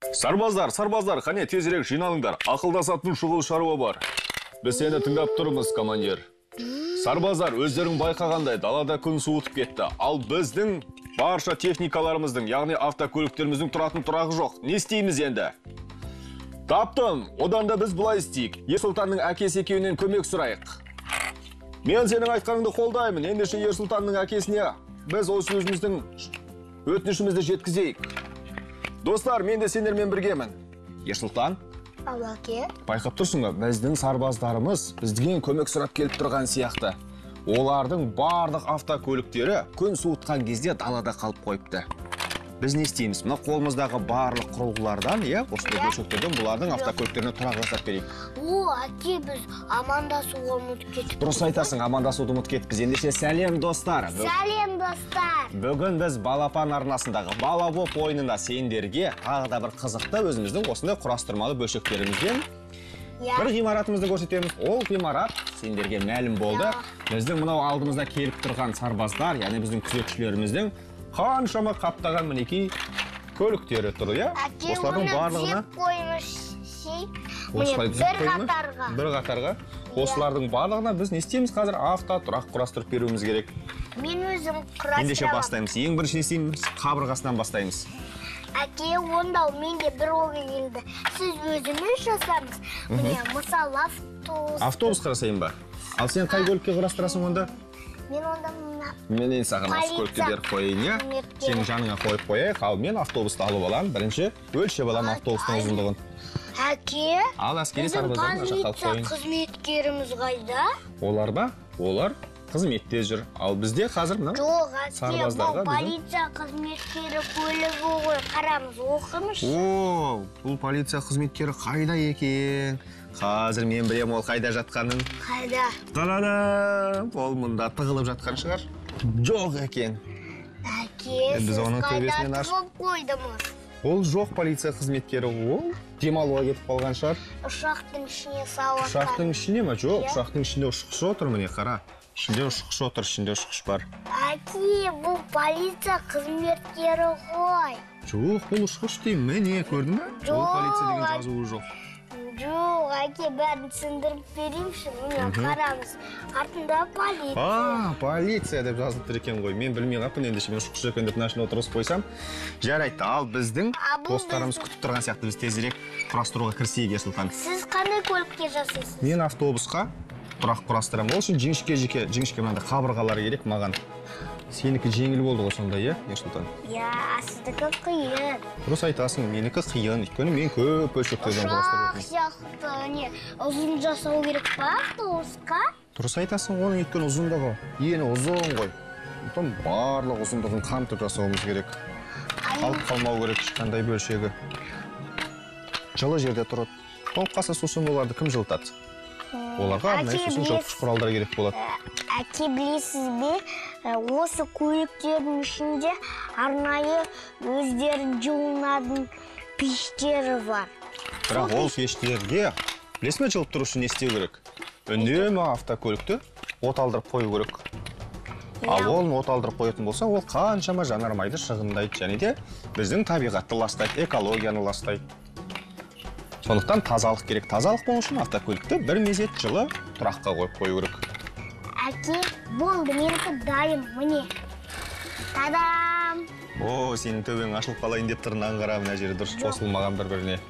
Сарбаздар, қане тезірек жиналыңдар. Ақылдасатын шұғыл шаруа бар. Біз сені тыңдап тұрмыз, командир. Сарбаздар, өздерің байқағандай далада күн суытып кетті. Ал біздің барша техникаларымыздың, яғни автокөліктеріміздің тұратын тұрағы жоқ. Не істейміз енді? Таптым, одан да біз бұлай істейік. Ерсұлтанның әкесі екеуінен көмек сұрайық. Мен сенің айтқаныңды қолдаймын. Ендеше Ерсұлтанның әкесіне біз осы өзіміздің өтінішімізді жеткізейік. Достар, мен де сендермен біргемін. Ерсұлтан? Алаке. Байқап тұрсың ба, біздің сарбаздарымыз бізден көмек сұрап келіп тұрған сияқты. Олардың барлық автокөліктері күн суытқан кезде далада қалып қойыпты. Біз не істейміз? Мына қолымыздағы барлық құрылғылардан, осындай бөлшектерден бұлардың автокөліктеріне тұрақ жасап берейік. Әке, біз амандасуға ұмытып кетіп. Дұрыс айтасың, амандасуды ұмытып кетіппіз. Ендеше сәлем достар. Сәлем достар. Бүгін біз балапан арнасындағы балабоп ойынында сендерге тағы да бір қызықты өзіміздің осындай құрастырмалы бөлшектерімізден бір ғимаратымызды көрсетеміз. Ол ғимарат сендерге мәлім болды. Біздің мынау алдымызда келіп тұрған сарбаздар, яғни біздің күзетшілеріміздің қаншама қаптаған мінекей көліктері тұр, Осылардың барлығына бір қатарға. Осылардың барлығына біз не істейміз қазір? Автотұрақ құрастырып беруіміз керек. Мен өзім құрастырамын. Ендеше бастаймыз. Ең бірінші не істейміз? Қабырғасынан бастаймыз. Әке, онда менде бір ой келді. Сіз өзіңіз жасаңыз. Міне, мысалы автобус қарасайын ба? Ал сен қай көлікке құрастырасың онда? Мен онда Менен саған осы көлікті беріп қойайын, Сенің жаныңа қойып қояйық, ал мен автобусты алып аламын. Бірінші өлшеп аламын автобустың ұзындығын. Әке, ал әскери сарбаздар полиция қызметкеріміз қайда? Олар ба? Олар қызметте жүр. Ал бізде қазір мына сарбаздарға полиция қызметкері көлігі ғой, қарамыз, оқымыз. Бұл полиция қызметкері қайда екен? Қазір мен білем ол қайда жатқанын. Қайда? Қалада, ол мұнда тығылып жатқан шығар. Жоқ екен. Әке, сіз қайда тығып қойдыңыз? Ол жоқ полиция қызметкері, ол демалуға кетіп қалған шығар. Ұшақтың ішіне салып. Ұшақтың ішіне ме? Жоқ, ұшақтың ішінде ұшқыш отыр, міне қара. Ішінде ұшқыш отыр, ішінде ұшқыш бар. Әке, бұл полиция қызметкері ғой. Жоқ, бұл ұшқыш деймін, міне көрдің бе? Ол полиция деген жазуы жоқ. Жоқ, әке, бәрін түсіндіріп берейінші, міне қарамыз. Артында полиция. Полиция деп жазылып тұр екен ғой. Мен білмей қаппын, ендеше мен ұшқыш екен деп машина отырғызып қойсам. Жарайды, ал біздің достарымыз күтіп тұрған сияқты біз тезірек құрастыруға кірісейік, Ерсұлтан. Сіз қандай көлікке жасайсыз? Мен автобусқа тұрақ құрастырамын. Ол үшін жіңішке мынандай қабырғалары керек маған. Сенікі жеңіл болды ғой сонда, Ерсұлтан? Сіздікі қиын. Дұрыс айтасың, менікі қиын. Өйткені мен көп бөлшектерден құрастырып отырмын. Ұшақ сияқты, ұзын жасау керек па автобусқа? Дұрыс айтасың, оның өйткені ұзындығы. Ені ұзын ғой. Сондықтан барлық ұзындығын қамтып жасауымыз керек. Қалып қалмау керек ешқандай бөлшегі. Жылы жерде тұрады. Толып қалса сосын оларды кім жылытады? Оларға арнайы сосын жылытқыш құралдар керек болады. Әке, білесіз бе, осы көліктердің ішінде арнайы өздерін жылынатын пештері бар. Бірақ ол пештерге, білесіз бе, жылып тұру үшін не істеу керек? Үнемі автокөлікті от алдырып қою керек. Ал ол от алдырып қоятын болса, ол қаншама жанармайды шығындайды, және де біздің табиғатты ластайды, экологияны ластайды. Сондықтан тазалық керек. Тазалық болу үшін автокөлікті бір мезет жылы тұраққа қойып қою керек. Әке, болды, менікі дайын, міне. Тадам! Сенің төбең ашылып қалайын деп тұрын аңғара, мына жері дұрыс қосылмаған бір-біріне.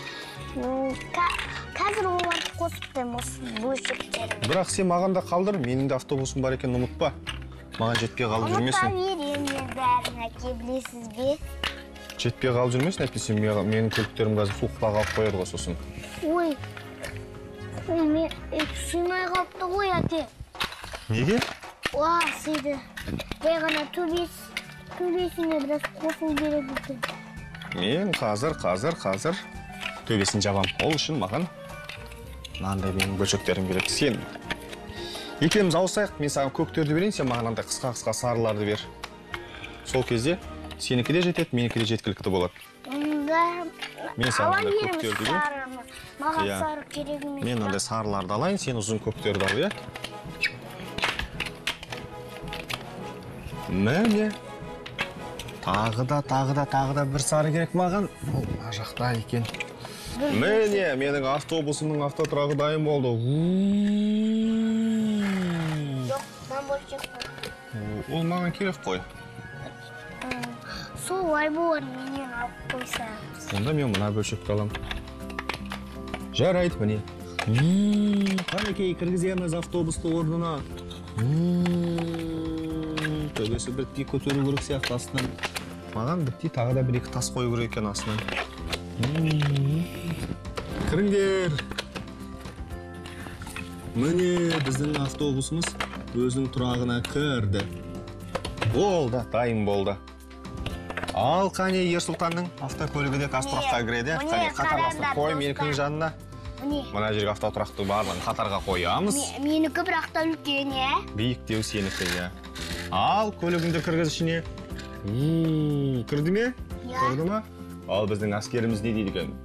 Қазір оларды қосып қоймын осы бөлшектерін. Бірақ сен маған да қалдыр, менің де автобусым бар екен, ұмытпа. Маған жетпей қалып жүрмесін. Ұмытпа берем бәрін, әке, білесіз бе? Жетпей қалып жүрмесін, әйтпесе менің көліктерім қазір суықта қалып қояды ғой сосын. Ой, мен сыймай қалыпты ғой, әке. Неге? Сыйды. Жай ғана төбесіне біраз қосу керек екен. Мен қазір төбесін жабам. Ол үшін маған мынандай менің бөлшектерім керек. Сен екеуміз ауысайық, мен саған көктерді берейін, сен маған андай қысқа сарыларды бер. Сол кезде сенікі де жетеді, менікі де жеткілікті болады. Мен саған көктерді берейін. Маған сары керек емес. Мен андай сарыларды алайын, сен ұзын көктерді ал, Міне. Тағы да бір сары керек маған. Ол мына жақта екен. Міне, менің автобусымның автотұрағы дайын болды. Жоқ, мен бөлшек қой. Ол маған керек қой. Солай болады, менен алып қойсаңыз. Онда мен мына бөлшекті алам. Жарайды, міне. Қанекей, кіргіземіз автобусты орнына. Төбесі бірттей көтеру керек сияқты астынан. Маған бірттей тағы да бір-екі тас қою керек екен астынан. Кіріңдер. Міне біздің автобусымыз өзінің тұрағына кірді. Болды, дайын болды. Ал қане Ерсұлтанның автокөлігі де қазтұраққа кіреді. Қане қатарластырып қой менікінің жанына. Мына жерге автотұрақты барлығын қатарға қоямыз. Менікі бірақ та үлкен, Биіктеу сенікі, Ал көлігіңді кіргіз ішіне. Кірді ме? Кірді ме? Ал біздің әскеріміз не дейді екен?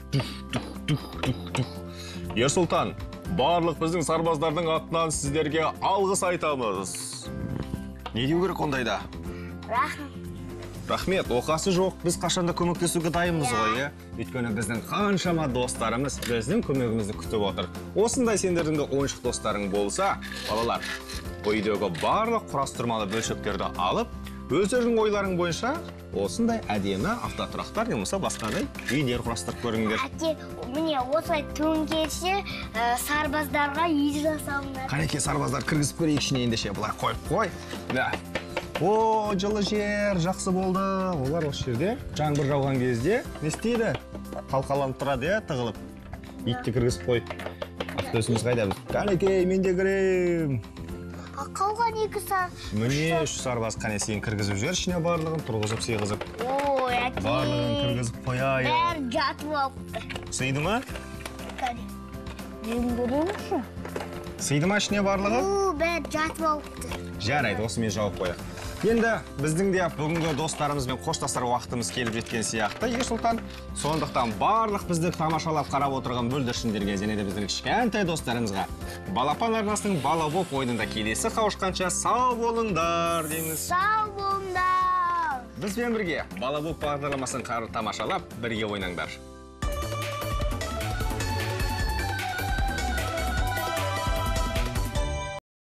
Ерсұлтан, барлық біздің сарбаздардың атынан сіздерге алғыс айтамыз. Не деу керек ондайда? Рахмет, оқасы жоқ, біз қашанда көмектесуге дайынбыз ғой, Өйткені біздің қаншама достарымыз біздің көмегімізді күтіп отыр. Осындай сендердің де ойыншық достарың болса, балалар, үйдегі барлық құрастырмалы бөлшектерді алып, өздерінің ойларың бойынша осындай әдемі автотұрақтар немесе басқадай үйлер құрастырып көріңдер. Әке, міне осылай төңкерсе, сарбаздарға үй жасауымдар. Қанекей сарбаздар кіргізіп көрейік ішіне ендеше, бұлар қой. О, жылы жер, жақсы болды. Олар осы жерде жаңбыр жауған кезде не істейді? Қалқаланып тұрады, тығылып. Итті кіргізіп қой. Автөсіміз қайда біз? Қанекей, мен де кірем. Қалған екі Міне, үш сарбаз қане сен кіргізіп жер ішіне барлығын, тұрғызып, сыйғызып. О, әке. Барлығын кіргізіп қояйын. Бәрі жатып алыпты. Сыйды ма? Кәне. Мен көремінші? Сыйды ма ішіне барлығы? Бәрі жатып алыпты. Жарайды, осымен жауып қояқ. Енді біздің де бүгінгі достарымызбен қоштасар уақытымыз келіп жеткен сияқты, Ерсұлтан. Сондықтан барлық бізді тамашалап қарап отырған бүлдіршіндерге және де біздің кішкентай достарымызға Балапан арнасының Балабоп ойынында келесі қауышқанша сау болыңдар дейміз. Сау болыңдар. Бізбен бірге Балабоп бағдарламасын тамашалап, бірге ойнаңдар.